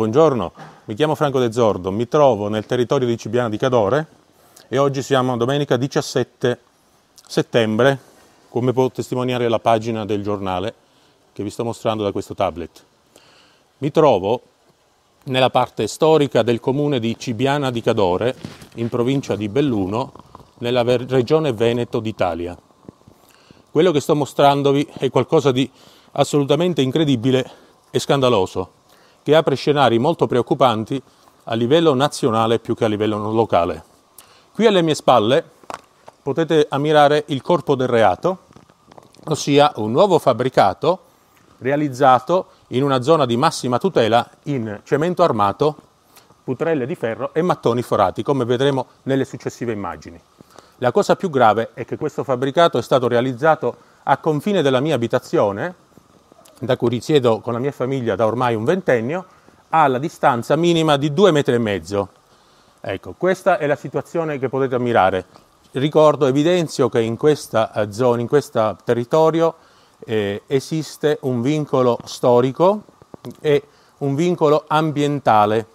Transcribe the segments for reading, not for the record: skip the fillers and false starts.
Buongiorno, mi chiamo Franco De Zordo, mi trovo nel territorio di Cibiana di Cadore e oggi siamo domenica 17 settembre, come può testimoniare la pagina del giornale che vi sto mostrando da questo tablet. Mi trovo nella parte storica del comune di Cibiana di Cadore, in provincia di Belluno, nella regione Veneto d'Italia. Quello che sto mostrandovi è qualcosa di assolutamente incredibile e scandaloso, che apre scenari molto preoccupanti a livello nazionale più che a livello locale. Qui alle mie spalle potete ammirare il corpo del reato, ossia un nuovo fabbricato realizzato in una zona di massima tutela in cemento armato, putrelle di ferro e mattoni forati, come vedremo nelle successive immagini. La cosa più grave è che questo fabbricato è stato realizzato a confine della mia abitazione, da cui risiedo con la mia famiglia da ormai un ventennio, alla distanza minima di 2,5 metri. Ecco, questa è la situazione che potete ammirare. Ricordo, evidenzio che in questa zona, in questo territorio, esiste un vincolo storico e un vincolo ambientale.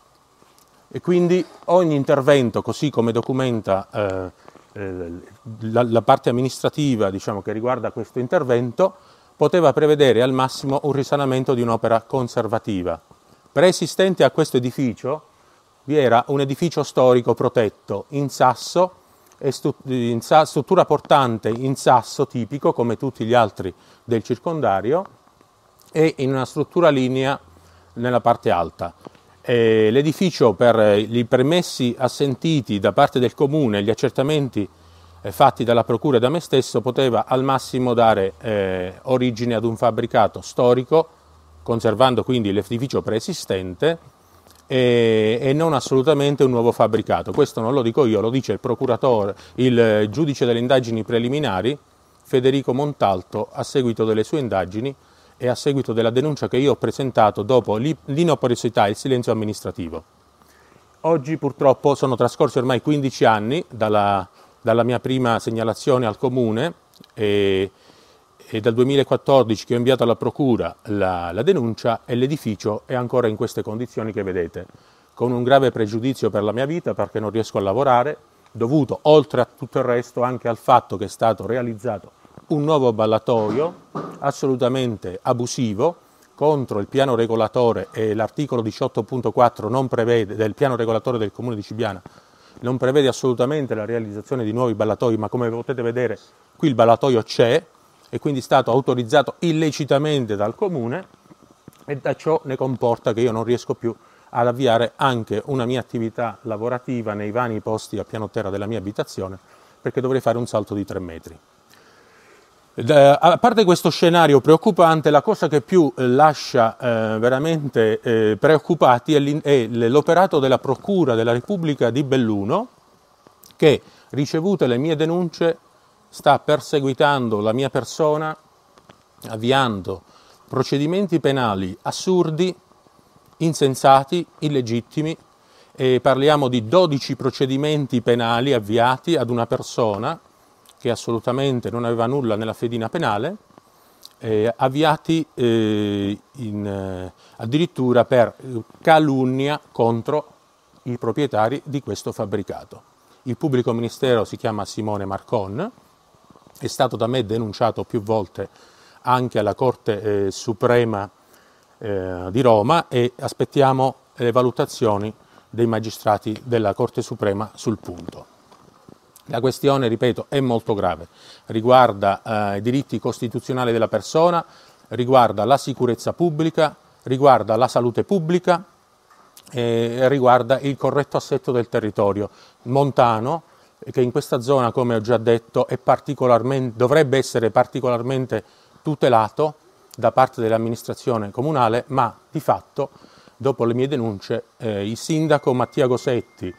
E quindi ogni intervento, così come documenta la parte amministrativa, diciamo, che riguarda questo intervento, poteva prevedere al massimo un risanamento di un'opera conservativa. Preesistente a questo edificio vi era un edificio storico protetto in sasso, struttura portante in sasso tipico come tutti gli altri del circondario e in una struttura lignea nella parte alta. L'edificio, per i permessi assentiti da parte del comune, gli accertamenti fatti dalla procura e da me stesso, poteva al massimo dare origine ad un fabbricato storico, conservando quindi l'edificio preesistente e non assolutamente un nuovo fabbricato. Questo non lo dico io, lo dice il procuratore, il giudice delle indagini preliminari, Federico Montalto, a seguito delle sue indagini e a seguito della denuncia che io ho presentato dopo l'inoperosità e il silenzio amministrativo. Oggi purtroppo sono trascorsi ormai 15 anni dalla mia prima segnalazione al comune e dal 2014 che ho inviato alla procura la denuncia, e l'edificio è ancora in queste condizioni che vedete, con un grave pregiudizio per la mia vita perché non riesco a lavorare, dovuto oltre a tutto il resto anche al fatto che è stato realizzato un nuovo ballatoio assolutamente abusivo contro il piano regolatore, e l'articolo 18.4 non prevede, del piano regolatore del comune di Cibiana, non prevede assolutamente la realizzazione di nuovi ballatoi, ma come potete vedere qui il ballatoio c'è e quindi è stato autorizzato illecitamente dal comune, e da ciò ne comporta che io non riesco più ad avviare anche una mia attività lavorativa nei vari posti a piano terra della mia abitazione, perché dovrei fare un salto di 3 metri. A parte questo scenario preoccupante, la cosa che più lascia veramente preoccupati è l'operato della Procura della Repubblica di Belluno, che, ricevute le mie denunce, sta perseguitando la mia persona, avviando procedimenti penali assurdi, insensati, illegittimi, e parliamo di 12 procedimenti penali avviati ad una persona che assolutamente non aveva nulla nella fedina penale, avviati addirittura per calunnia contro i proprietari di questo fabbricato. Il pubblico ministero si chiama Simone Marcon, è stato da me denunciato più volte anche alla Corte Suprema di Roma, e aspettiamo le valutazioni dei magistrati della Corte Suprema sul punto. La questione, ripeto, è molto grave, riguarda i diritti costituzionali della persona, riguarda la sicurezza pubblica, riguarda la salute pubblica e riguarda il corretto assetto del territorio montano, che in questa zona, come ho già detto, dovrebbe essere particolarmente tutelato da parte dell'amministrazione comunale, ma di fatto, dopo le mie denunce, il sindaco Mattia Gosetti,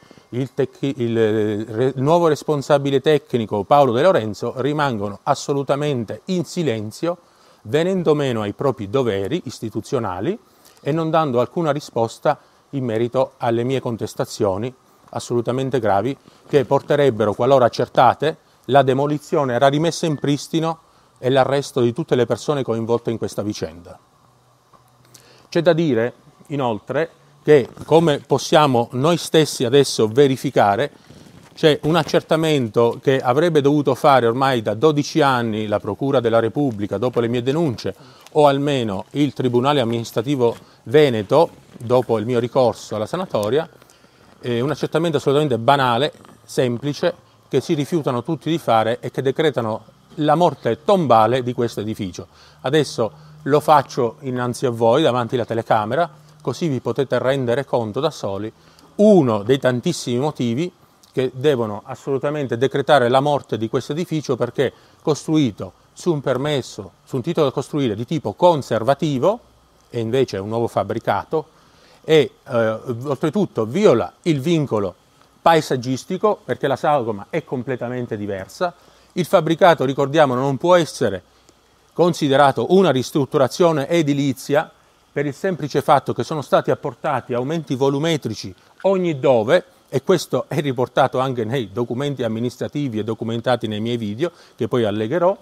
il nuovo responsabile tecnico Paolo De Lorenzo rimangono assolutamente in silenzio, venendo meno ai propri doveri istituzionali e non dando alcuna risposta in merito alle mie contestazioni assolutamente gravi, che porterebbero, qualora accertate, la demolizione, la rimessa in pristino e l'arresto di tutte le persone coinvolte in questa vicenda. C'è da dire, inoltre, che, come possiamo noi stessi adesso verificare, c'è un accertamento che avrebbe dovuto fare ormai da 12 anni la Procura della Repubblica dopo le mie denunce, o almeno il Tribunale amministrativo Veneto dopo il mio ricorso alla sanatoria, un accertamento assolutamente banale, semplice, che si rifiutano tutti di fare e che decretano la morte tombale di questo edificio. Adesso lo faccio innanzi a voi, davanti alla telecamera, così vi potete rendere conto da soli uno dei tantissimi motivi che devono assolutamente decretare la morte di questo edificio, perché costruito su un permesso, su un titolo da costruire di tipo conservativo, e invece è un nuovo fabbricato, e oltretutto viola il vincolo paesaggistico, perché la sagoma è completamente diversa. Il fabbricato, ricordiamo, non può essere considerato una ristrutturazione edilizia per il semplice fatto che sono stati apportati aumenti volumetrici ogni dove, e questo è riportato anche nei documenti amministrativi e documentati nei miei video, che poi allegherò.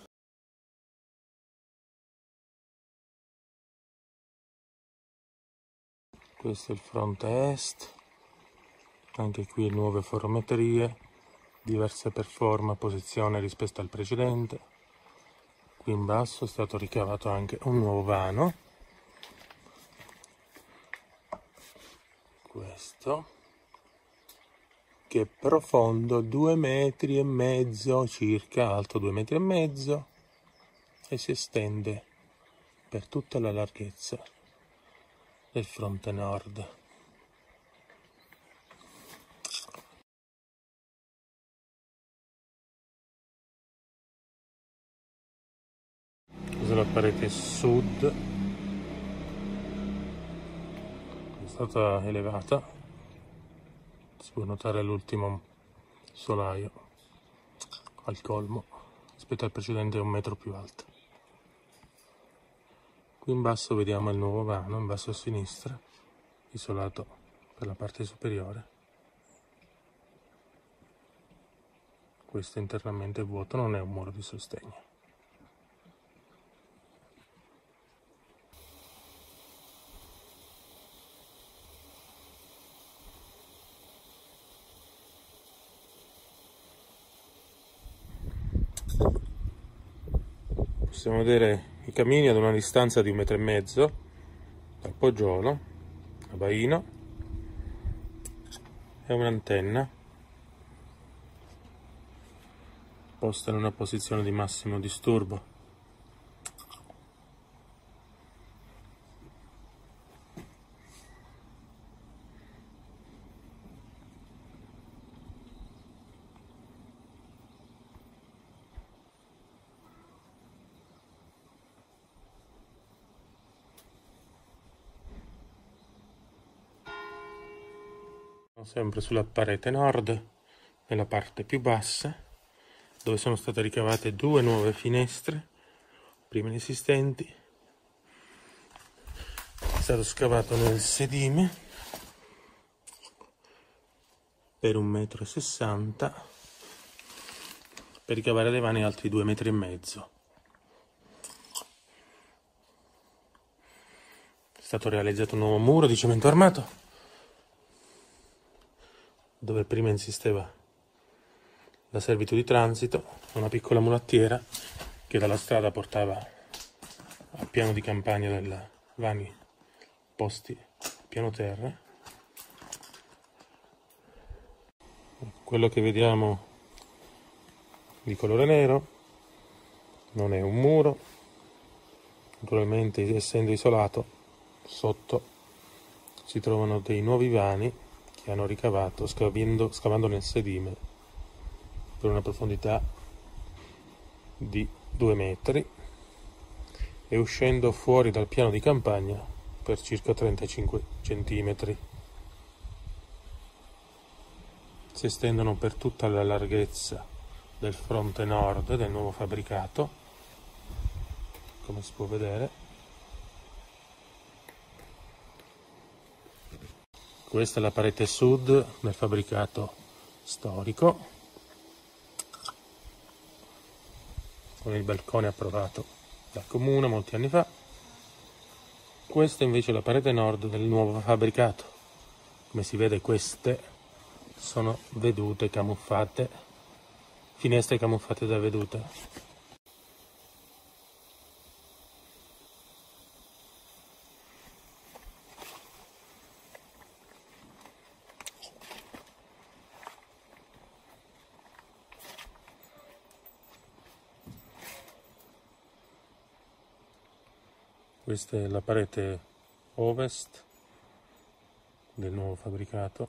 Questo è il fronte est, anche qui nuove forometrie, diverse performa, posizione rispetto al precedente. Qui in basso è stato ricavato anche un nuovo vano, questo, che è profondo 2,5 metri circa, alto 2,5 metri, e si estende per tutta la larghezza del fronte nord. Questa è la parete sud, è stata elevata, si può notare l'ultimo solaio al colmo, rispetto al precedente è 1 metro più alto. Qui in basso vediamo il nuovo vano, in basso a sinistra, isolato per la parte superiore. Questo internamente vuoto, non è un muro di sostegno. Possiamo vedere i camini ad una distanza di 1,5 metri dal poggiolo, abbaino, e un'antenna posta in una posizione di massimo disturbo. Sempre sulla parete nord, nella parte più bassa, dove sono state ricavate 2 nuove finestre, prima inesistenti. È stato scavato nel sedime per 1,60 m per ricavare dai vani altri 2,5 metri. È stato realizzato un nuovo muro di cemento armato, dove prima insisteva la servitù di transito, una piccola mulattiera che dalla strada portava al piano di campagna del vani posti piano terra. Quello che vediamo di colore nero non è un muro, naturalmente essendo isolato sotto si trovano dei nuovi vani che hanno ricavato scavando nel sedime per una profondità di 2 metri e uscendo fuori dal piano di campagna per circa 35 centimetri. Si estendono per tutta la larghezza del fronte nord del nuovo fabbricato, come si può vedere. Questa è la parete sud del fabbricato storico, con il balcone approvato dal comune molti anni fa. Questa invece è la parete nord del nuovo fabbricato. Come si vede, queste sono vedute camuffate, finestre camuffate da vedute. Questa è la parete ovest del nuovo fabbricato.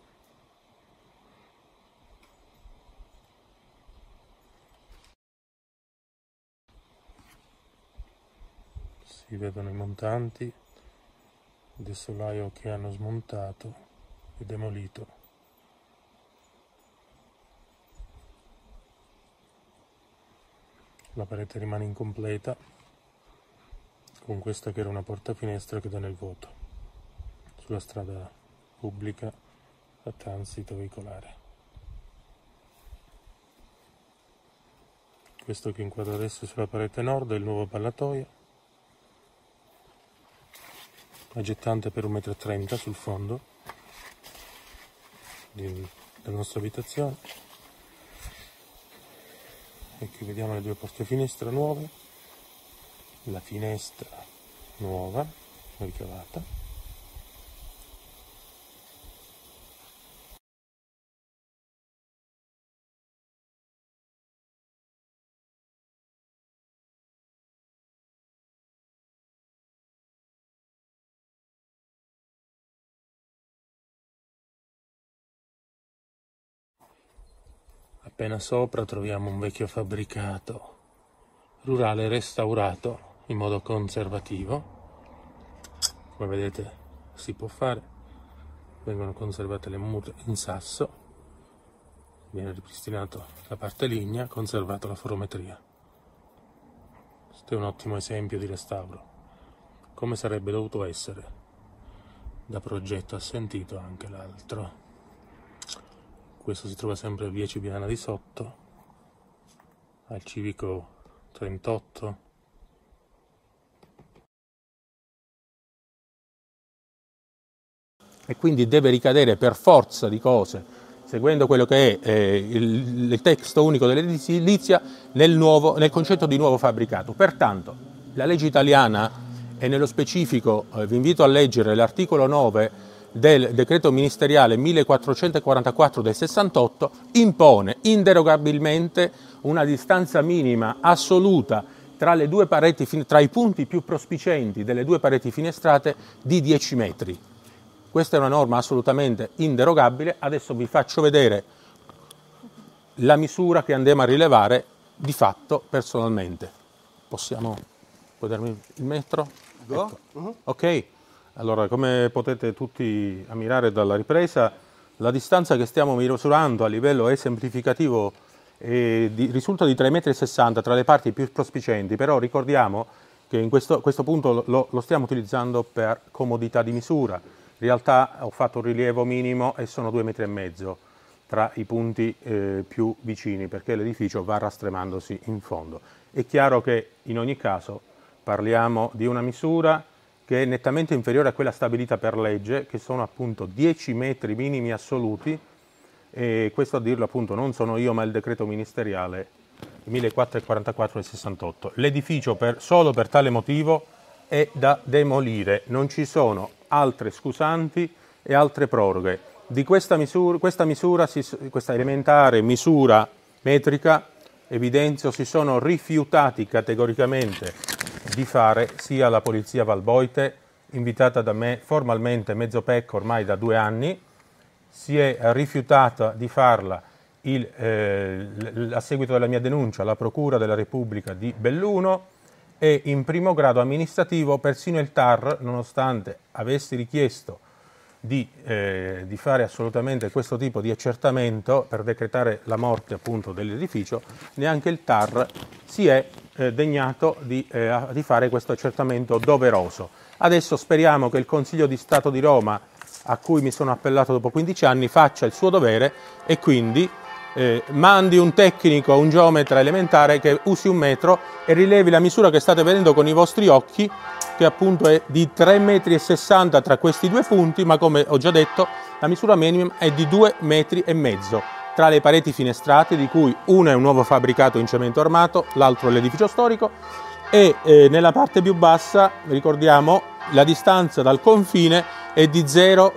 Si vedono i montanti del solaio che hanno smontato e demolito. La parete rimane incompleta, con questa che era una porta-finestra che dà nel vuoto, sulla strada pubblica a transito veicolare. Questo che inquadro adesso sulla parete nord è il nuovo ballatoio, aggettante per 1,30 m sul fondo della nostra abitazione. E qui vediamo le due porte finestra nuove, la finestra nuova ricavata, appena sopra troviamo un vecchio fabbricato rurale restaurato in modo conservativo. Come vedete si può fare, vengono conservate le mura in sasso, viene ripristinato la parte lignea, conservata la forometria. Questo è un ottimo esempio di restauro, come sarebbe dovuto essere. Da progetto assentito anche l'altro. Questo si trova sempre a via Cibiana di Sotto, al civico 38. E quindi deve ricadere per forza di cose, seguendo quello che è il testo unico dell'edilizia, nel concetto di nuovo fabbricato. Pertanto la legge italiana, e nello specifico vi invito a leggere l'articolo 9 del decreto ministeriale 1444 del 68, impone inderogabilmente una distanza minima assoluta tra le due pareti, tra i punti più prospicienti delle due pareti finestrate di 10 metri. Questa è una norma assolutamente inderogabile. Adesso vi faccio vedere la misura che andiamo a rilevare di fatto personalmente. Possiamo potermi il metro? Ecco. Ok, allora come potete tutti ammirare dalla ripresa, la distanza che stiamo misurando a livello esemplificativo risulta di 3,60 m tra le parti più prospicienti, però ricordiamo che in questo punto lo stiamo utilizzando per comodità di misura. In realtà ho fatto un rilievo minimo e sono 2,5 m tra i punti più vicini, perché l'edificio va rastremandosi in fondo. È chiaro che in ogni caso parliamo di una misura che è nettamente inferiore a quella stabilita per legge, che sono appunto 10 metri minimi assoluti, e questo a dirlo appunto non sono io ma il decreto ministeriale 1444 del 68. L'edificio solo per tale motivo è da demolire, non ci sono altre scusanti e altre proroghe. Di questa elementare misura metrica, evidenzio, si sono rifiutati categoricamente di fare sia la Polizia Valboite, invitata da me formalmente Mezzopec ormai da 2 anni, si è rifiutata di farla a seguito della mia denuncia alla Procura della Repubblica di Belluno, e in primo grado amministrativo persino il TAR, nonostante avessi richiesto di fare assolutamente questo tipo di accertamento per decretare la morte appunto dell'edificio, neanche il TAR si è degnato di fare questo accertamento doveroso. Adesso speriamo che il Consiglio di Stato di Roma, a cui mi sono appellato dopo 15 anni, faccia il suo dovere e quindi mandi un tecnico, un geometra elementare che usi un metro e rilevi la misura che state vedendo con i vostri occhi che appunto è di 3,60 m tra questi due punti, ma come ho già detto la misura minima è di 2,5 m tra le pareti finestrate, di cui una è un nuovo fabbricato in cemento armato, l'altro è l'edificio storico, e nella parte più bassa, ricordiamo, la distanza dal confine è di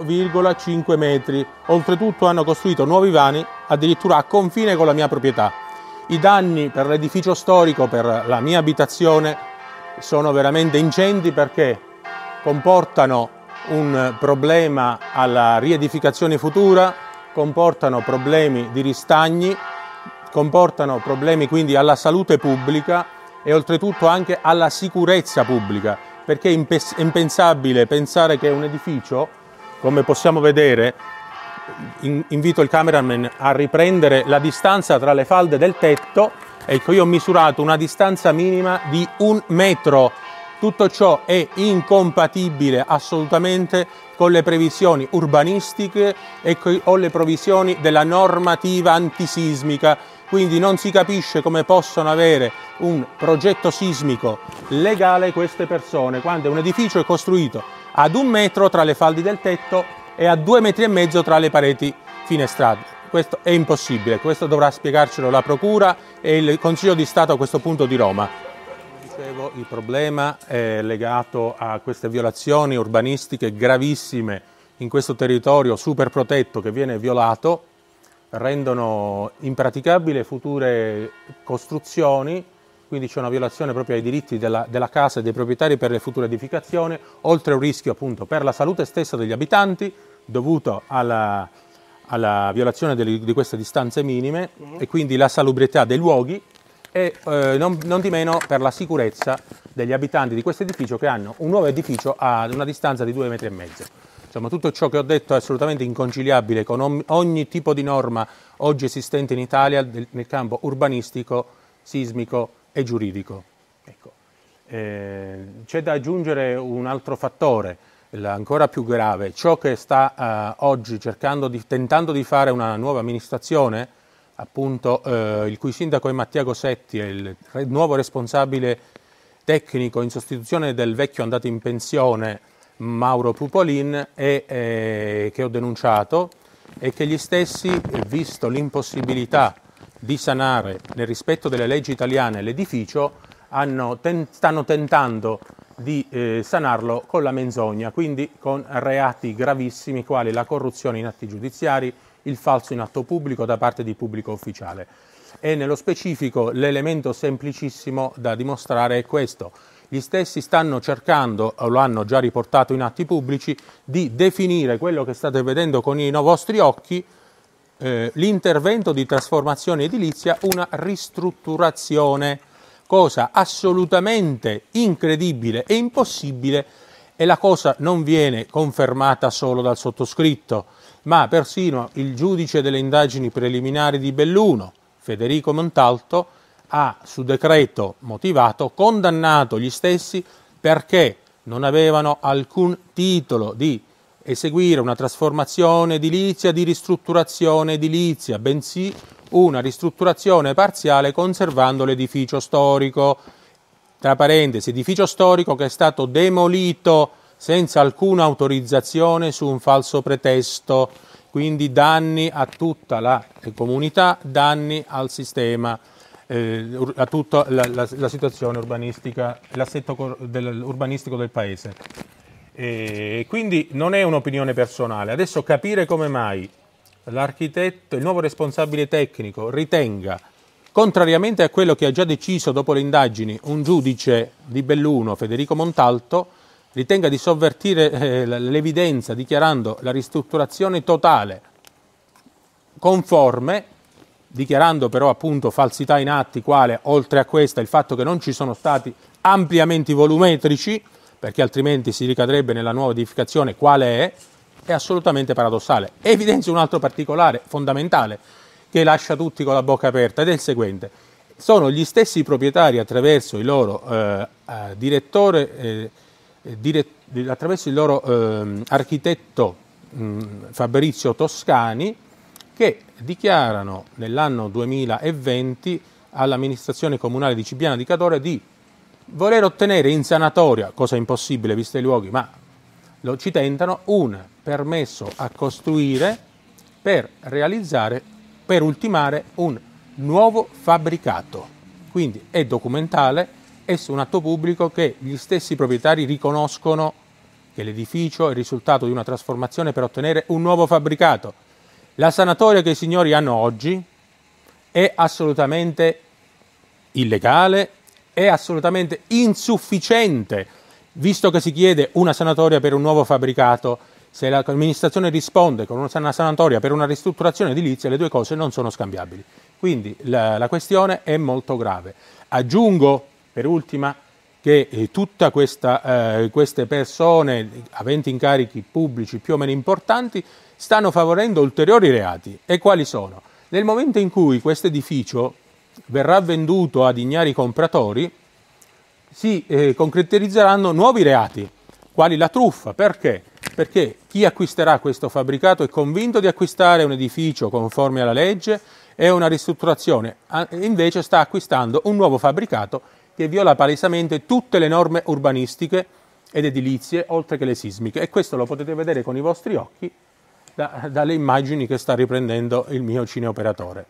0,5 metri. Oltretutto hanno costruito nuovi vani addirittura a confine con la mia proprietà. I danni per l'edificio storico, per la mia abitazione, sono veramente ingenti perché comportano un problema alla riedificazione futura, comportano problemi di ristagni, comportano problemi quindi alla salute pubblica e oltretutto anche alla sicurezza pubblica, perché è impensabile pensare che un edificio, come possiamo vedere, invito il cameraman a riprendere la distanza tra le falde del tetto. Ecco, io ho misurato una distanza minima di 1 metro. Tutto ciò è incompatibile assolutamente con le previsioni urbanistiche e con le previsioni della normativa antisismica. Quindi non si capisce come possono avere un progetto sismico legale queste persone, quando un edificio è costruito ad 1 metro tra le falde del tetto e a 2,5 metri tra le pareti finestrate. Questo è impossibile, questo dovrà spiegarcelo la Procura e il Consiglio di Stato a questo punto di Roma. Dicevo, il problema è legato a queste violazioni urbanistiche gravissime in questo territorio super protetto che viene violato, rendono impraticabili future costruzioni, quindi c'è una violazione proprio ai diritti della casa e dei proprietari per le future edificazioni, oltre a un rischio appunto per la salute stessa degli abitanti dovuto alla violazione di queste distanze minime e quindi la salubrità dei luoghi e non di meno per la sicurezza degli abitanti di questo edificio, che hanno un nuovo edificio ad una distanza di 2,5 metri. Insomma, tutto ciò che ho detto è assolutamente inconciliabile con ogni tipo di norma oggi esistente in Italia nel campo urbanistico, sismico e giuridico. Ecco. C'è da aggiungere un altro fattore, ancora più grave, ciò che sta oggi tentando di fare una nuova amministrazione, appunto il cui sindaco è Mattia Gosetti, è il nuovo responsabile tecnico in sostituzione del vecchio andato in pensione Mauro Pupolin, che ho denunciato, e che gli stessi, visto l'impossibilità di sanare nel rispetto delle leggi italiane l'edificio, stanno tentando di sanarlo con la menzogna, quindi con reati gravissimi quali la corruzione in atti giudiziari, il falso in atto pubblico da parte di pubblico ufficiale. E nello specifico l'elemento semplicissimo da dimostrare è questo. Gli stessi stanno cercando, o lo hanno già riportato in atti pubblici, di definire quello che state vedendo con i vostri occhi, l'intervento di trasformazione edilizia, una ristrutturazione, cosa assolutamente incredibile e impossibile, e la cosa non viene confermata solo dal sottoscritto, ma persino il giudice delle indagini preliminari di Belluno, Federico Montalto, ha su decreto motivato condannato gli stessi perché non avevano alcun titolo di eseguire una trasformazione edilizia, di ristrutturazione edilizia, bensì una ristrutturazione parziale conservando l'edificio storico, tra parentesi, edificio storico che è stato demolito senza alcuna autorizzazione su un falso pretesto, quindi danni a tutta la comunità, danni al sistema, a tutta la situazione urbanistica, l'assetto urbanistico del paese. E quindi non è un'opinione personale. Adesso capire come mai l'architetto, il nuovo responsabile tecnico, ritenga, contrariamente a quello che ha già deciso dopo le indagini un giudice di Belluno, Federico Montalto, ritenga di sovvertire l'evidenza dichiarando la ristrutturazione totale conforme, dichiarando però appunto falsità in atti, quale oltre a questa il fatto che non ci sono stati ampliamenti volumetrici, perché altrimenti si ricadrebbe nella nuova edificazione quale è assolutamente paradossale. Evidenzio un altro particolare fondamentale che lascia tutti con la bocca aperta, ed è il seguente: sono gli stessi proprietari attraverso il loro attraverso il loro architetto Fabrizio Toscani, che dichiarano nell'anno 2020 all'amministrazione comunale di Cibiana di Cadore di voler ottenere in sanatoria, cosa impossibile visto i luoghi, ma ci tentano, un permesso a costruire per realizzare, per ultimare un nuovo fabbricato. Quindi è documentale, è su un atto pubblico che gli stessi proprietari riconoscono che l'edificio è il risultato di una trasformazione per ottenere un nuovo fabbricato. La sanatoria che i signori hanno oggi è assolutamente illegale, è assolutamente insufficiente, visto che si chiede una sanatoria per un nuovo fabbricato. Se l'amministrazione risponde con una sanatoria per una ristrutturazione edilizia, le due cose non sono scambiabili. Quindi la questione è molto grave. Aggiungo, per ultima, che tutte queste persone aventi incarichi pubblici più o meno importanti stanno favorendo ulteriori reati. E quali sono? Nel momento in cui questo edificio verrà venduto ad ignari compratori, si concretizzeranno nuovi reati, quali la truffa. Perché? Perché chi acquisterà questo fabbricato è convinto di acquistare un edificio conforme alla legge e una ristrutturazione, invece sta acquistando un nuovo fabbricato che viola palesemente tutte le norme urbanistiche ed edilizie, oltre che le sismiche. E questo lo potete vedere con i vostri occhi dalle immagini che sta riprendendo il mio cineoperatore.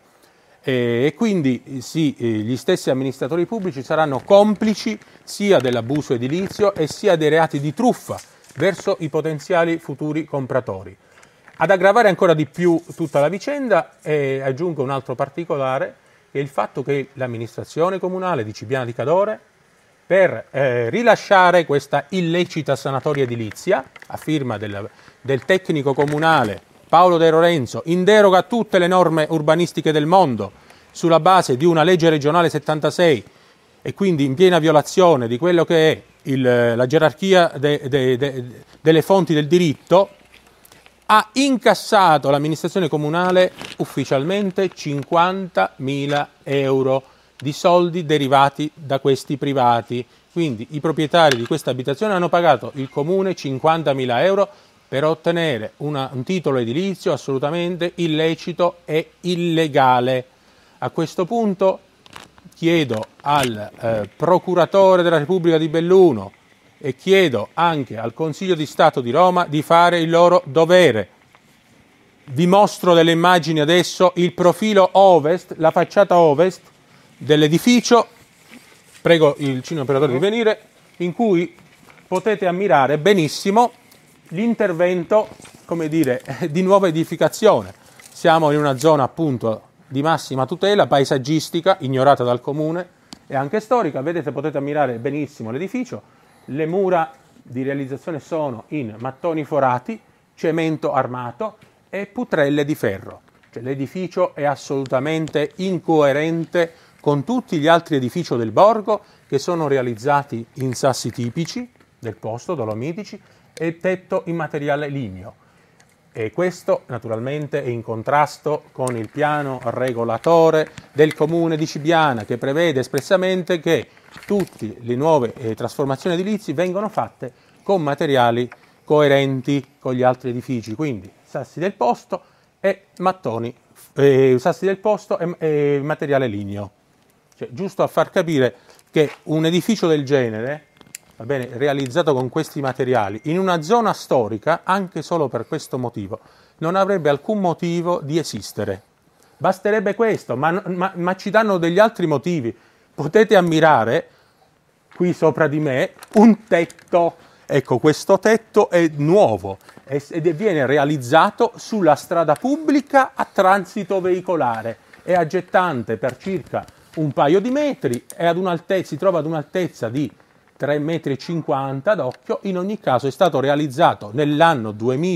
E quindi sì, gli stessi amministratori pubblici saranno complici sia dell'abuso edilizio e sia dei reati di truffa verso i potenziali futuri compratori. Ad aggravare ancora di più tutta la vicenda, aggiungo un altro particolare, che è il fatto che l'amministrazione comunale di Cibiana di Cadore, per rilasciare questa illecita sanatoria edilizia, a firma del tecnico comunale Paolo De Lorenzo, in deroga a tutte le norme urbanistiche del mondo, sulla base di una legge regionale 76 e quindi in piena violazione di quello che è la gerarchia delle fonti del diritto, ha incassato l'amministrazione comunale ufficialmente 50.000 euro di soldi derivati da questi privati. Quindi i proprietari di questa abitazione hanno pagato il comune 50.000 euro per ottenere un titolo edilizio assolutamente illecito e illegale. A questo punto chiedo al procuratore della Repubblica di Belluno e chiedo anche al Consiglio di Stato di Roma di fare il loro dovere. Vi mostro delle immagini adesso, il profilo ovest, la facciata ovest dell'edificio, prego il cineoperatore di venire, in cui potete ammirare benissimo l'intervento, come dire, di nuova edificazione. Siamo in una zona appunto di massima tutela, paesaggistica, ignorata dal comune e anche storica. Vedete, potete ammirare benissimo l'edificio. Le mura di realizzazione sono in mattoni forati, cemento armato e putrelle di ferro. Cioè, l'edificio è assolutamente incoerente con tutti gli altri edifici del borgo che sono realizzati in sassi tipici del posto, dolomitici, e tetto in materiale ligneo. E questo naturalmente è in contrasto con il piano regolatore del comune di Cibiana, che prevede espressamente che tutte le nuove trasformazioni edilizie vengono fatte con materiali coerenti con gli altri edifici, quindi sassi del posto e mattoni, sassi del posto e materiale ligneo. Cioè, giusto a far capire che un edificio del genere, va bene, realizzato con questi materiali in una zona storica, anche solo per questo motivo, non avrebbe alcun motivo di esistere. Basterebbe questo, ma ci danno degli altri motivi. Potete ammirare qui sopra di me un tetto. Ecco, questo tetto è nuovo ed viene realizzato sulla strada pubblica a transito veicolare. È aggettante per circa un paio di metri e si trova ad un'altezza di 3,50 m d'occhio. In ogni caso è stato realizzato nell'anno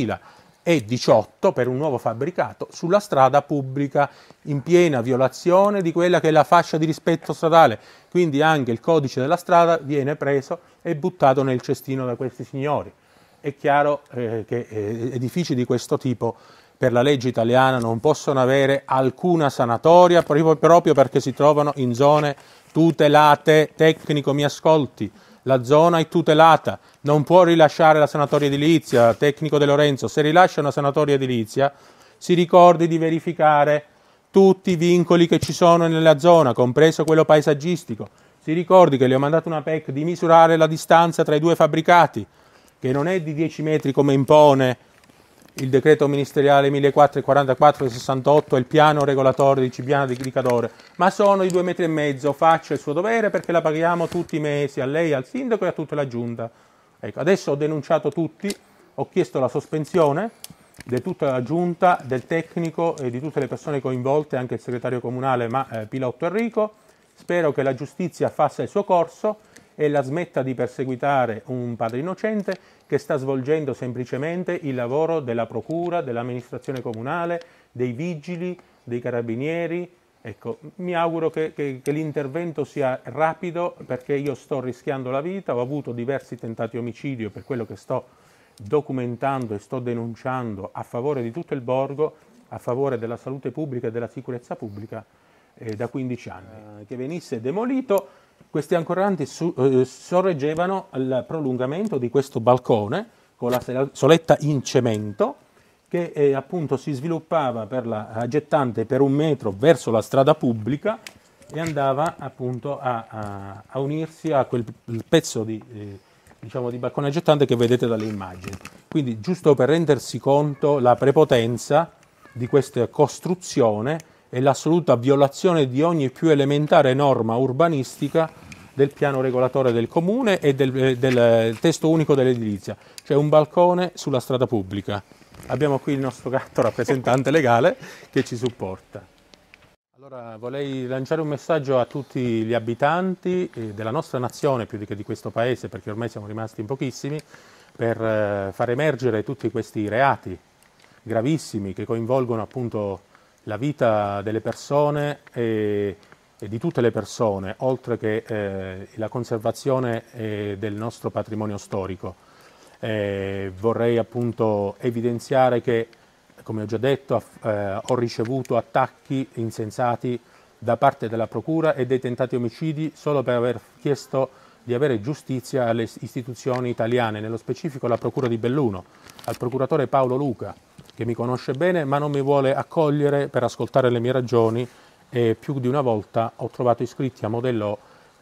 2018 per un nuovo fabbricato sulla strada pubblica, in piena violazione di quella che è la fascia di rispetto stradale. Quindi anche il codice della strada viene preso e buttato nel cestino da questi signori. È chiaro che edifici di questo tipo per la legge italiana non possono avere alcuna sanatoria proprio perché si trovano in zone tutelate. Tecnico, mi ascolti, la zona è tutelata, non può rilasciare la sanatoria edilizia. Tecnico De Lorenzo, se rilascia una sanatoria edilizia si ricordi di verificare tutti i vincoli che ci sono nella zona, compreso quello paesaggistico, Si ricordi che le ho mandato una PEC di misurare la distanza tra i due fabbricati, che non è di 10 metri come impone il decreto ministeriale 1444 del 68 e il piano regolatorio di Cibiana di Cadore, ma sono di 2,5 metri. Faccia il suo dovere perché la paghiamo tutti i mesi, a lei, al sindaco e a tutta la giunta. Ecco, adesso ho denunciato tutti, ho chiesto la sospensione di tutta la giunta, del tecnico e di tutte le persone coinvolte, anche il segretario comunale Pilotto Enrico. Spero che la giustizia faccia il suo corso e la smetta di perseguitare un padre innocente che sta svolgendo semplicemente il lavoro della procura, dell'amministrazione comunale, dei vigili, dei carabinieri. Ecco, mi auguro che l'intervento sia rapido perché io sto rischiando la vita, ho avuto diversi tentati omicidio per quello che sto documentando e sto denunciando a favore di tutto il borgo, a favore della salute pubblica e della sicurezza pubblica da 15 anni. Che venisse demolito. Questi ancoranti sorreggevano il prolungamento di questo balcone con la soletta in cemento che appunto si sviluppava per la aggettante per 1 metro verso la strada pubblica e andava appunto a unirsi a quel pezzo di balcone aggettante che vedete dalle immagini. Quindi giusto per rendersi conto la prepotenza di questa costruzione e l'assoluta violazione di ogni più elementare norma urbanistica del piano regolatore del comune e del testo unico dell'edilizia, cioè un balcone sulla strada pubblica. Abbiamo qui il nostro gatto rappresentante legale che ci supporta. Allora vorrei lanciare un messaggio a tutti gli abitanti della nostra nazione, più che di questo paese, perché ormai siamo rimasti in pochissimi, per far emergere tutti questi reati gravissimi che coinvolgono appunto la vita delle persone e di tutte le persone, oltre che la conservazione del nostro patrimonio storico. Vorrei appunto evidenziare che, come ho già detto, ho ricevuto attacchi insensati da parte della Procura e dei tentati omicidi solo per aver chiesto di avere giustizia alle istituzioni italiane, nello specifico alla Procura di Belluno, al procuratore Paolo Luca, che mi conosce bene ma non mi vuole accogliere per ascoltare le mie ragioni e più di una volta ho trovato iscritti a modello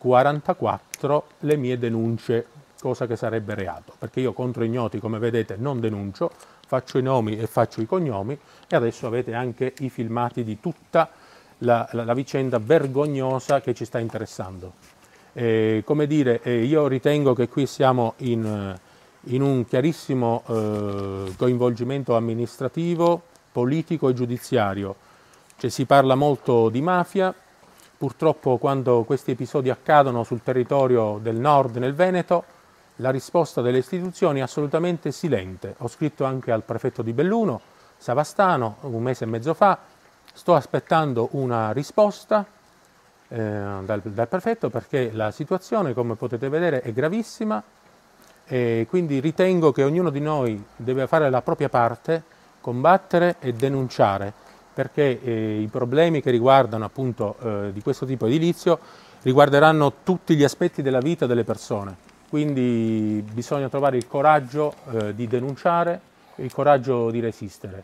44 le mie denunce, cosa che sarebbe reato, perché io contro ignoti, come vedete, non denuncio, faccio i nomi e faccio i cognomi e adesso avete anche i filmati di tutta la vicenda vergognosa che ci sta interessando. Come dire, io ritengo che qui siamo in un chiarissimo coinvolgimento amministrativo, politico e giudiziario. Cioè, si parla molto di mafia, purtroppo quando questi episodi accadono sul territorio del nord, nel Veneto, la risposta delle istituzioni è assolutamente silente. Ho scritto anche al prefetto di Belluno, Savastano, 1 mese e mezzo fa, sto aspettando una risposta dal prefetto perché la situazione, come potete vedere, è gravissima e quindi ritengo che ognuno di noi deve fare la propria parte, combattere e denunciare, perché i problemi che riguardano appunto di questo tipo edilizio riguarderanno tutti gli aspetti della vita delle persone. Quindi bisogna trovare il coraggio di denunciare e il coraggio di resistere.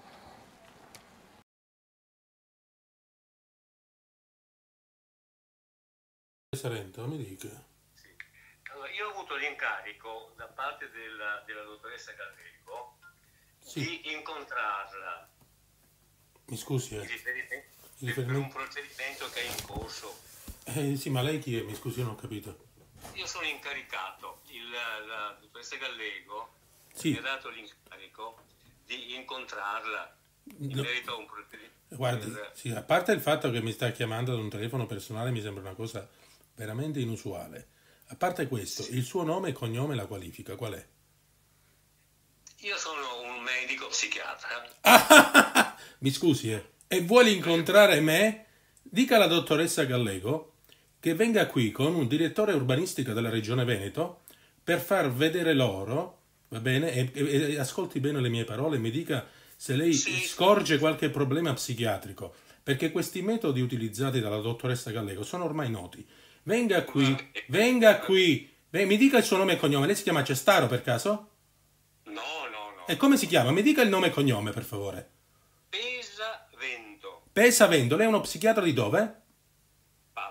Sarento, mi dica. Sì. Allora, io ho avuto l'incarico da parte della dottoressa Gallego di incontrarla. Mi scusi, per un procedimento che è in corso. Sì, ma lei chi è? Mi scusi, non ho capito. Io sono incaricato, la dottoressa Gallego sì. Mi ha dato l'incarico di incontrarla in merito a un procedimento. Guardi, sì, a parte il fatto che mi sta chiamando da un telefono personale, mi sembra una cosa veramente inusuale. A parte questo, il suo nome e cognome, la qualifica, qual è? Io sono un medico psichiatra. Mi scusi, e vuole incontrare me? Dica alla dottoressa Gallego che venga qui con un direttore urbanistico della Regione Veneto per far vedere loro, va bene? E ascolti bene le mie parole e mi dica se lei scorge qualche problema psichiatrico, perché questi metodi utilizzati dalla dottoressa Gallego sono ormai noti. Venga qui, mi dica il suo nome e cognome. Lei si chiama Cestaro per caso? No. E come si chiama? Mi dica il nome e cognome, per favore. Pesavento. Pesavento, lei è uno psichiatra di dove?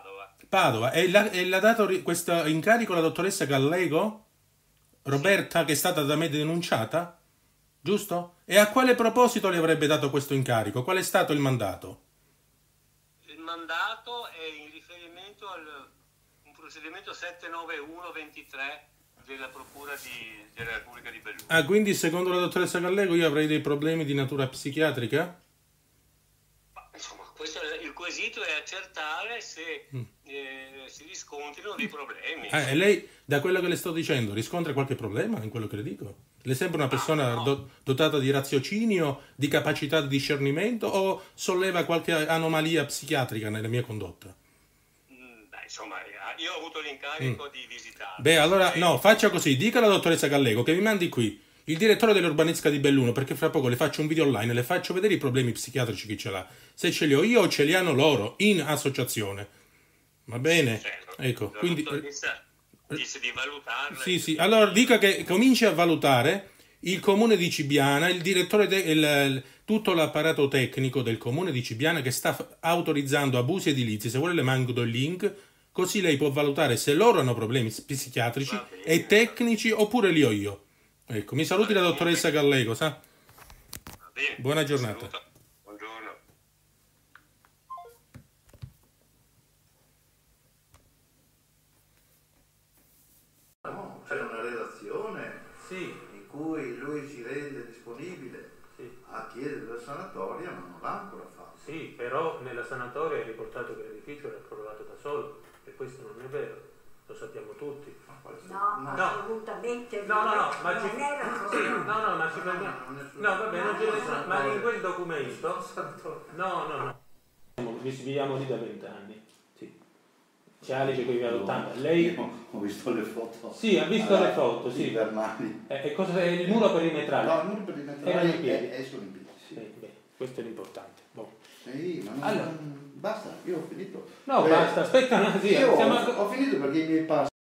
Padova. E l'ha dato questo incarico la dottoressa Gallego? Roberta, che è stata da me denunciata? Giusto? E a quale proposito le avrebbe dato questo incarico? Qual è stato il mandato? Il mandato è in riferimento al un procedimento 79123 della Procura della Repubblica di Belluno. Ah, quindi secondo la dottoressa Gallego io avrei dei problemi di natura psichiatrica? Ma, insomma, il quesito è accertare se si riscontrino dei problemi. E lei, da quello che le sto dicendo, riscontra qualche problema in quello che le dico? Le sembra una persona no. dotata di raziocinio, di capacità di discernimento o solleva qualche anomalia psichiatrica nella mia condotta? Beh, insomma, io ho avuto l'incarico di visitarlo. Beh, allora, no, faccia così, dica alla dottoressa Gallego che mi mandi qui il direttore dell'urbanistica di Belluno, perché fra poco le faccio un video online e le faccio vedere i problemi psichiatrici che ce l'ha. Se ce li ho io o ce li hanno loro, in associazione. Va bene? Certo. Ecco, La quindi... dottoressa disse di valutarla. Sì, sì, allora dica che cominci a valutare il comune di Cibiana, il direttore, tutto l'apparato tecnico del comune di Cibiana che sta autorizzando abusi edilizi. Se vuole le mando il link, così lei può valutare se loro hanno problemi psichiatrici Va bene, e tecnici oppure li ho io. Ecco, mi saluti la dottoressa Gallego, sa? Va bene. Buona giornata. Saluto. Buongiorno. No, c'è una relazione Sì, in cui lui si rende disponibile sì, a chiedere la sanatoria, ma non l'ha ancora fatto. sì, però nella sanatoria è riportato che l'edificio era approvato da solo e questo non è vero, lo sappiamo tutti. No, assolutamente No, ma non ci... era Sì, no, ma ci fermiamo. No, vabbè, non c'è nessuno, ma in quel documento... No. Vi viviamo lì da 20 anni, sì. C'è Alice che vive ad 80, lei... Io ho visto le foto. Sì, ha visto le foto, sì. Invernali. E cosa è il muro perimetrale? No, il muro perimetrale in piedi. sono in piedi, sì. Beh, questo è l'importante. Boh. Sì, ma non, Allora. basta, io ho finito. No, basta, aspetta, no, sì, Io siamo... ho finito perché i miei passi